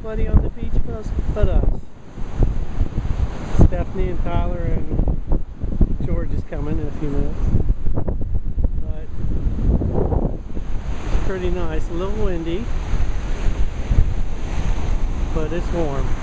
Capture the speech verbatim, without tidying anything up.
Nobody on the beach but, but us. Stephanie and Tyler and George is coming in a few minutes. But it's pretty nice. A little windy, but it's warm.